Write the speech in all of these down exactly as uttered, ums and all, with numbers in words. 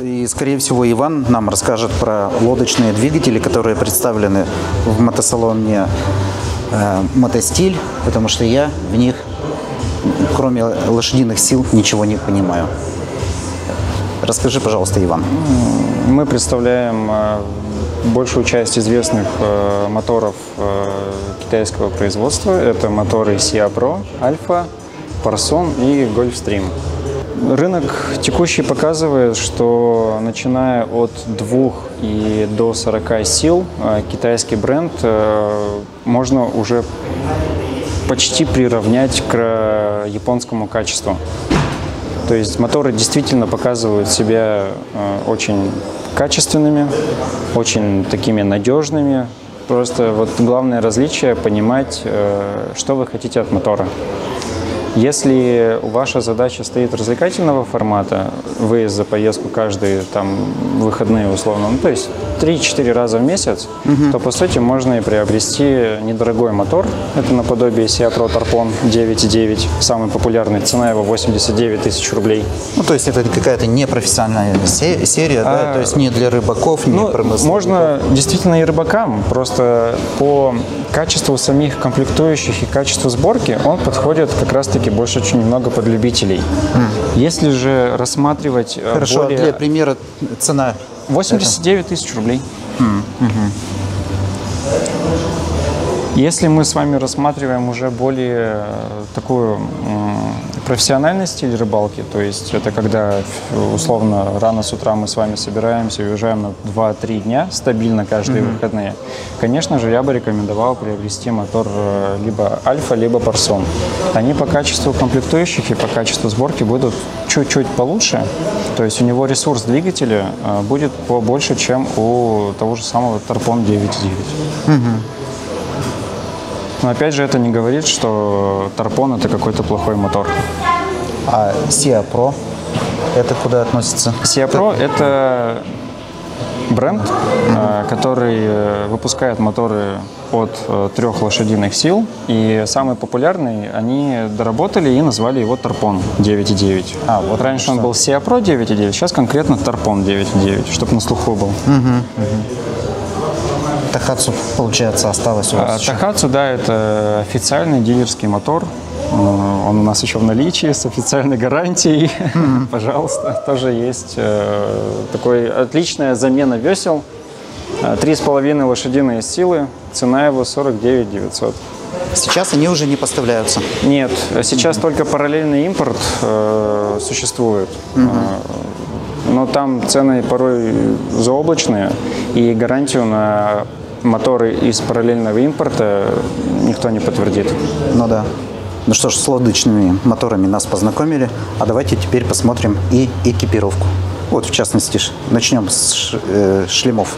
и, скорее всего, Иван нам расскажет про лодочные двигатели, которые представлены в мотосалоне э, «Мотостиль», потому что я в них, кроме лошадиных сил, ничего не понимаю. Расскажи, пожалуйста, Иван. Мы представляем большую часть известных моторов китайского производства. Это моторы Sia Pro, Alpha, Parson и Gulfstream. Рынок текущий показывает, что начиная от двух и до сорока сил китайский бренд можно уже почти приравнять к японскому качеству. То есть моторы действительно показывают себя очень качественными, очень такими надежными. Просто вот главное различие — понимать, что вы хотите от мотора. Если ваша задача стоит развлекательного формата, выезд за поездку каждые там выходные условно, ну, то есть три-четыре раза в месяц, угу. то по сути можно и приобрести недорогой мотор. Это наподобие Sia Pro Tarpon девять и девять, самый популярный, цена его восемьдесят девять тысяч рублей. Ну, то есть это какая-то непрофессиональная серия, а, да? То есть не для рыбаков, не ну, промышленников. Можно действительно и рыбакам, просто по качеству самих комплектующих и качеству сборки он подходит как раз-таки больше очень немного под любителей. Mm. Если же рассматривать Хорошо, более... для примера цена? восемьдесят девять тысяч рублей. Mm. Mm-hmm. Если мы с вами рассматриваем уже более такую профессиональный стиль рыбалки, то есть это когда условно рано с утра мы с вами собираемся и уезжаем на два-три дня стабильно каждые mm-hmm. выходные, конечно же, я бы рекомендовал приобрести мотор либо Альфа, либо Парсон. Они по качеству комплектующих и по качеству сборки будут чуть-чуть получше, то есть у него ресурс двигателя будет побольше, чем у того же самого Tarpon девять и девять. Mm-hmm. Но опять же, это не говорит, что Tarpon — это какой-то плохой мотор. А Sia Pro это куда относится? Sia Pro — это бренд, mm-hmm. который выпускает моторы от трех лошадиных сил. И самый популярный они доработали и назвали его Tarpon девять и девять. А, вот раньше он был Sia Pro девять и девять, сейчас конкретно Tarpon девять и девять, чтобы на слуху был. Mm-hmm. Mm-hmm. Тахацу, получается, осталось у вас? Тахацу, да, это официальный дилерский мотор. Он у нас еще в наличии с официальной гарантией. Mm-hmm. Пожалуйста, тоже есть такой отличная замена весел. Три с половиной лошадиные силы. Цена его сорок девять тысяч девятьсот. Сейчас они уже не поставляются? Нет, сейчас mm-hmm. только параллельный импорт э, существует. Mm-hmm. Но там цены порой заоблачные, и гарантию на моторы из параллельного импорта никто не подтвердит. Ну да. Ну что ж, с лодочными моторами нас познакомили, а давайте теперь посмотрим и экипировку. Вот, в частности, начнем с ш, э, шлемов.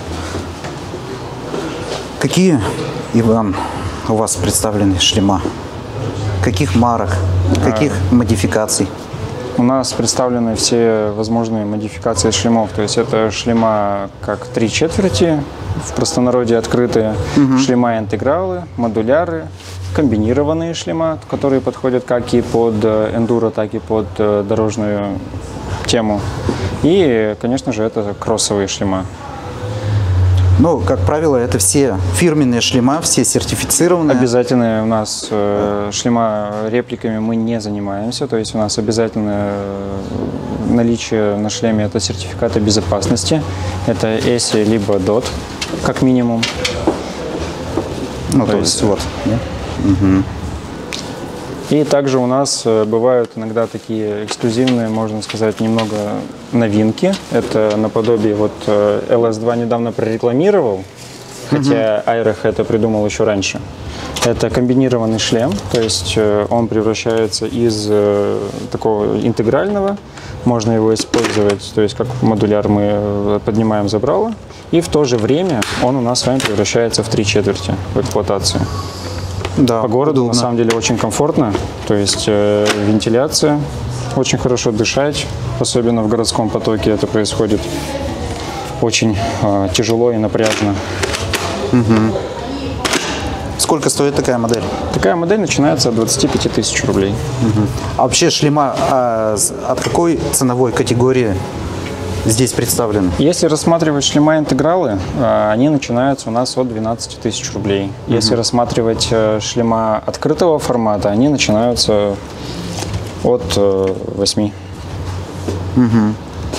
Какие, Иван, у вас представлены шлема? Каких марок, каких а... модификаций? У нас представлены все возможные модификации шлемов. То есть это шлема как три четверти, в простонародье открытые, угу. шлема интегралы, модуляры, комбинированные шлема, которые подходят как и под эндуро, так и под дорожную тему. И, конечно же, это кроссовые шлема. Ну, как правило, это все фирменные шлема, все сертифицированные. Обязательно у нас э, шлема репликами мы не занимаемся, то есть у нас обязательно наличие на шлеме это сертификаты безопасности, это эй эс и либо дот, как минимум. Ну, то, то есть, есть вот. Угу. И также у нас бывают иногда такие эксклюзивные, можно сказать, немного новинки. Это наподобие, вот эл эс два недавно прорекламировал, хотя Айрах это придумал еще раньше. Это комбинированный шлем, то есть он превращается из такого интегрального, можно его использовать, то есть как модуляр мы поднимаем забрало, и в то же время он у нас с вами превращается в три четверти в эксплуатацию. Да, по городу удобно. На самом деле очень комфортно, то есть э, вентиляция, очень хорошо дышать, особенно в городском потоке это происходит очень э, тяжело и напряжно. Угу. Сколько стоит такая модель? Такая модель начинается от двадцати пяти тысяч рублей. Угу. А вообще шлема а, от какой ценовой категории здесь представлены? Если рассматривать шлема интегралы, э, они начинаются у нас от двенадцати тысяч рублей. Если угу. рассматривать э, шлема открытого формата, они начинаются от э, восьми. Угу.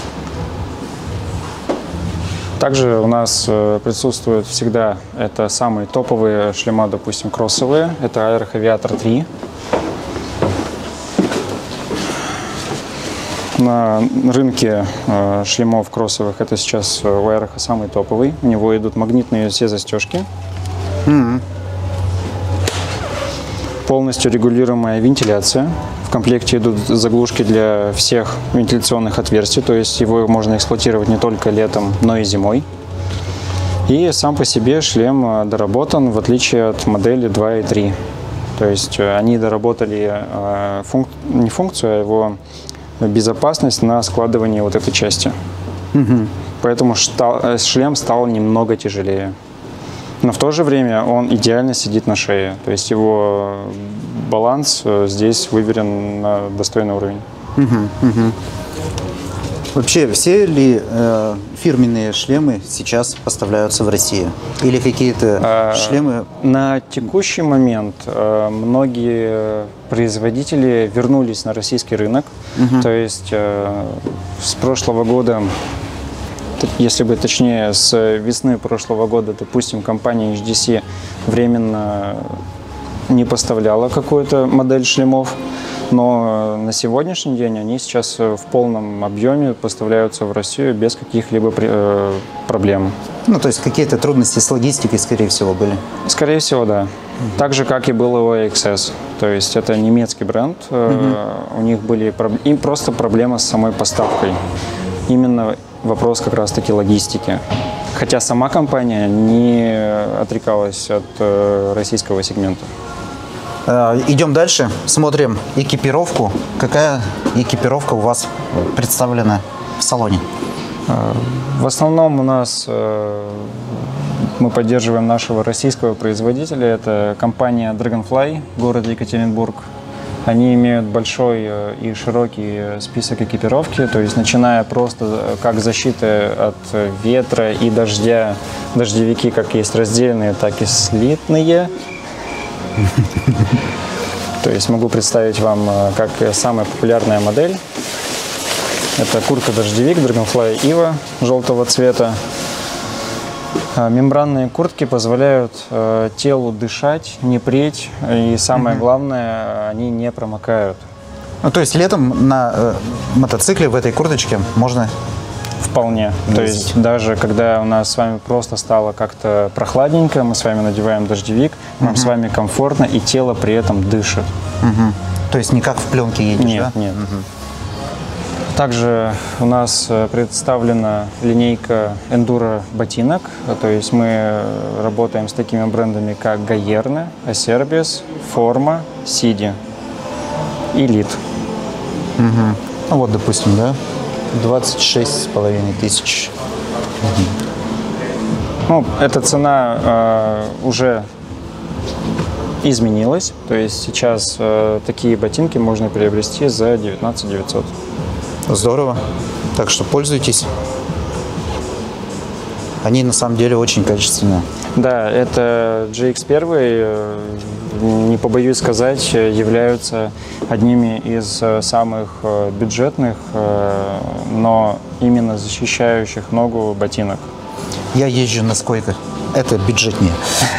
Также у нас э, присутствуют всегда это самые топовые шлема, допустим, кроссовые. Это Aero Aviator три. На рынке э, шлемов кроссовых это сейчас у Aero самый топовый. У него идут магнитные все застежки. Mm-hmm. Полностью регулируемая вентиляция. В комплекте идут заглушки для всех вентиляционных отверстий, то есть его можно эксплуатировать не только летом, но и зимой. И сам по себе шлем доработан, в отличие от модели два и три. То есть они доработали функ... не функцию, а его безопасность на складывание вот этой части. Угу. Поэтому штал... шлем стал немного тяжелее. Но в то же время он идеально сидит на шее. То есть его баланс здесь выверен на достойный уровень. Угу, угу. Вообще, все ли э, фирменные шлемы сейчас поставляются в Россию? Или какие-то а, шлемы? На текущий момент э, многие производители вернулись на российский рынок. Угу. То есть э, с прошлого года, если бы точнее, с весны прошлого года, допустим, компания эйч ди си временно не поставляла какую-то модель шлемов, но на сегодняшний день они сейчас в полном объеме поставляются в Россию без каких-либо проблем. Ну, то есть какие-то трудности с логистикой, скорее всего, были? Скорее всего, да. Mm-hmm. Так же, как и было у эй икс эс. То есть это немецкий бренд. Mm-hmm. У них были им просто проблема с самой поставкой. Именно вопрос как раз-таки логистики. Хотя сама компания не отрекалась от российского сегмента. Идем дальше, смотрим экипировку. Какая экипировка у вас представлена в салоне? В основном у нас мы поддерживаем нашего российского производителя. Это компания Dragonfly, город Екатеринбург. Они имеют большой и широкий список экипировки, то есть начиная просто как защита от ветра и дождя, дождевики как есть раздельные, так и слитные. То есть могу представить вам как самая популярная модель. Это куртка-дождевик Dragonfly Ива желтого цвета. Мембранные куртки позволяют э, телу дышать, не преть, и самое mm-hmm. главное, они не промокают. Ну, то есть летом на э, мотоцикле в этой курточке можно? Вполне. Ездить. То есть даже когда у нас с вами просто стало как-то прохладненько, мы с вами надеваем дождевик, mm-hmm. нам с вами комфортно, и тело при этом дышит. Mm-hmm. То есть не как в пленке едешь, нет, да? Нет, нет. Mm-hmm. Также у нас представлена линейка эндуро ботинок, то есть мы работаем с такими брендами, как Гаерне, Асербис, Форма, Сиди, Элит. Угу. Ну вот, допустим, да, двадцать шесть с половиной тысяч. Угу. Ну, эта цена э, уже изменилась, то есть сейчас э, такие ботинки можно приобрести за девятнадцать тысяч девятьсот. Здорово. Так что пользуйтесь. Они на самом деле очень качественные. Да, это джей икс один, не побоюсь сказать, являются одними из самых бюджетных, но именно защищающих ногу ботинок. Я езжу на сколько. Это бюджетнее.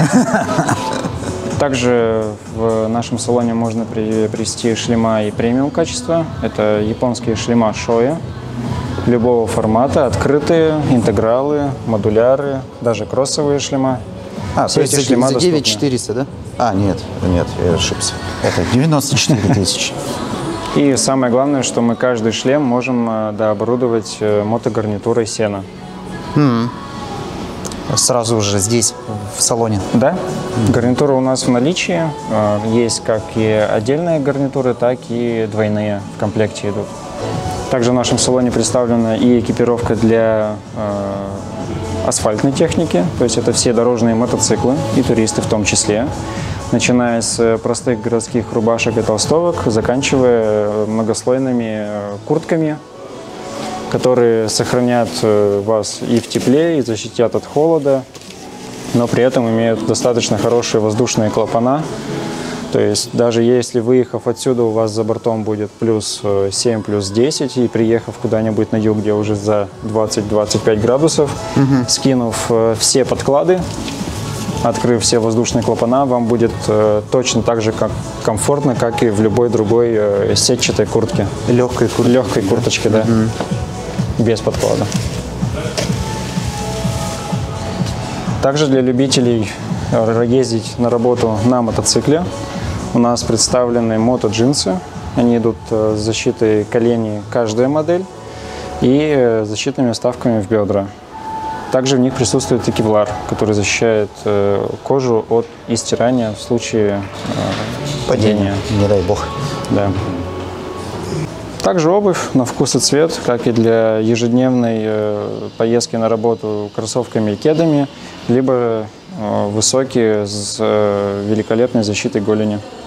Также в нашем салоне можно приобрести шлема и премиум качества. Это японские шлема Shoei любого формата, открытые, интегралы, модуляры, даже кроссовые шлема. А, то есть за девять тысяч четыреста, да? А, нет, нет, я ошибся. Это девяносто четыре тысячи. И самое главное, что мы каждый шлем можем дооборудовать мотогарнитурой Сена. Mm-hmm. Сразу уже здесь, в салоне? Да. Mm-hmm. Гарнитура у нас в наличии. Есть как и отдельные гарнитуры, так и двойные в комплекте идут. Также в нашем салоне представлена и экипировка для э, асфальтной техники. То есть это все дорожные мотоциклы, и туристы в том числе. Начиная с простых городских рубашек и толстовок, заканчивая многослойными куртками которые сохранят э, вас и в тепле, и защитят от холода, но при этом имеют достаточно хорошие воздушные клапана. То есть даже если, выехав отсюда, у вас за бортом будет плюс семь, плюс десять, и приехав куда-нибудь на юг, где уже за двадцать-двадцать пять градусов, угу. скинув э, все подклады, открыв все воздушные клапана, вам будет э, точно так же как комфортно, как и в любой другой э, сетчатой куртке. Легкой куртке. Легкой курточке, да. Угу. Без подклада. Также для любителей ездить на работу на мотоцикле у нас представлены мото-джинсы. Они идут с защитой коленей, каждая модель, и защитными вставками в бедра. Также в них присутствует и кевлар, который защищает кожу от истирания в случае падения. Не дай бог. Да. Также обувь на вкус и цвет, как и для ежедневной поездки на работу кроссовками и кедами, либо высокие с великолепной защитой голени.